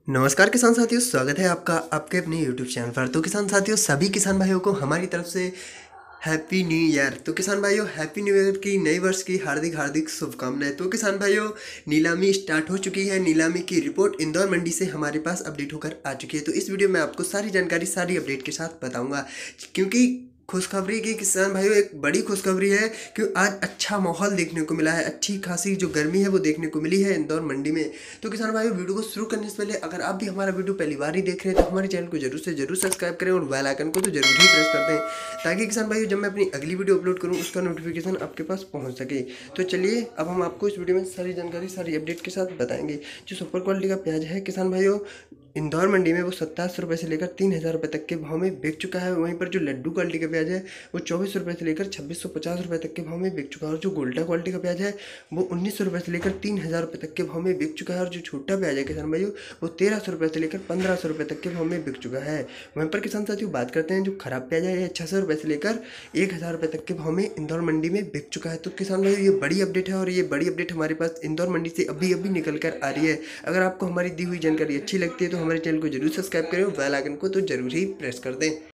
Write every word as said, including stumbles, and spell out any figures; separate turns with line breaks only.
नमस्कार किसान साथियों, स्वागत है आपका आपके अपने यूट्यूब चैनल पर। तो किसान साथियों, सभी किसान भाइयों को हमारी तरफ से हैप्पी न्यू ईयर। तो किसान भाइयों, हैप्पी न्यू ईयर की नई वर्ष की हार्दिक हार्दिक शुभकामनाएं। तो किसान भाइयों, नीलामी स्टार्ट हो चुकी है। नीलामी की रिपोर्ट इंदौर मंडी से हमारे पास अपडेट होकर आ चुकी है। तो इस वीडियो में आपको सारी जानकारी सारी अपडेट के साथ बताऊंगा, क्योंकि खुशखबरी की किसान भाइयों एक बड़ी खुशखबरी है कि आज अच्छा माहौल देखने को मिला है। अच्छी खासी जो गर्मी है वो देखने को मिली है इंदौर मंडी में। तो किसान भाइयों, वीडियो को शुरू करने से पहले अगर आप भी हमारा वीडियो पहली बार ही देख रहे हैं तो हमारे चैनल को जरूर से जरूर सब्सक्राइब करें और बेल आइकन को तो जरूर ही प्रेस कर दें, ताकि किसान भाइयों जब मैं अपनी अगली वीडियो अपलोड करूं उसका नोटिफिकेशन आपके पास पहुंच सके। तो चलिए अब हम आपको इस वीडियो में सारी जानकारी सारी अपडेट के साथ बताएंगे। जो सुपर क्वालिटी का प्याज है किसान भाइयों, इंदौर मंडी में वो सत्ताईस रुपये से लेकर तीन हज़ार रुपये तक के भाव में बिक चुका है। वहीं पर जो लड्डू क्वालिटी का प्याज है वो चौबीस रुपये से लेकर छब्बीस सौ पचास रुपये तक के भाव में बिक चुका है। और जो गोल्डा क्वालिटी का प्याज है वो उन्नीस सौ रुपये से लेकर तीन हज़ार रुपये तक के भाव में बिक चुका है। और जो छोटा प्याज है किसान भाइयों, वो तेरह सौ रुपये से लेकर पंद्रह सौ रुपये तक के भाव में बिक चुका है। वहीं पर किसान साथियों बात करते हैं, जो खराब प्याज है ये छः सौ रुपये से लेकर एक हज़ार रुपये तक के भाव में इंदौर मंडी में बिक चुका है। तो किसान भाइयों ये बड़ी अपडेट है और ये बड़ी अपडेट हमारे पास इंदौर मंडी से अभी अभी निकल कर आ रही है। अगर आपको हमारी दी हुई जानकारी अच्छी लगती है तो हमारे चैनल को जरूर सब्सक्राइब करें और बेल आइकन को तो जरूर ही प्रेस कर दें।